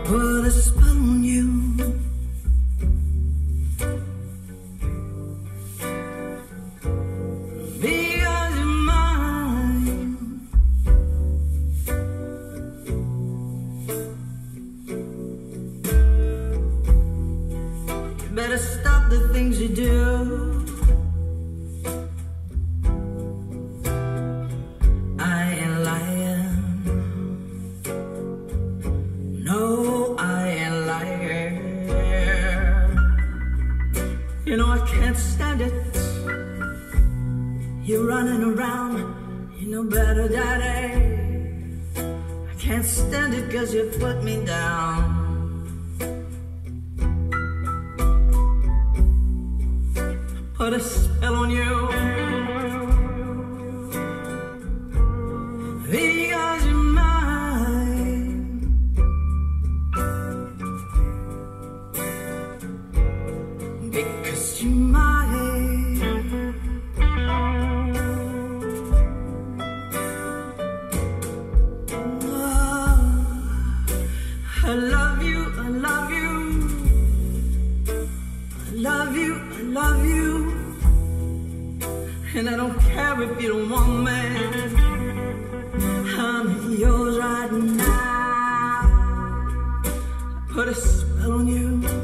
Put a spell on you. Because you're mine. You better stop the things you do. You know I can't stand it. You're running around, you know better, Daddy. I can't stand it 'cause you put me down. Put a spell on you. Because you're mine. Because you're mine. Oh, I love you, I love you. I love you, I love you. And I don't care if you don't want me. I'm yours right now. Put a spell on you.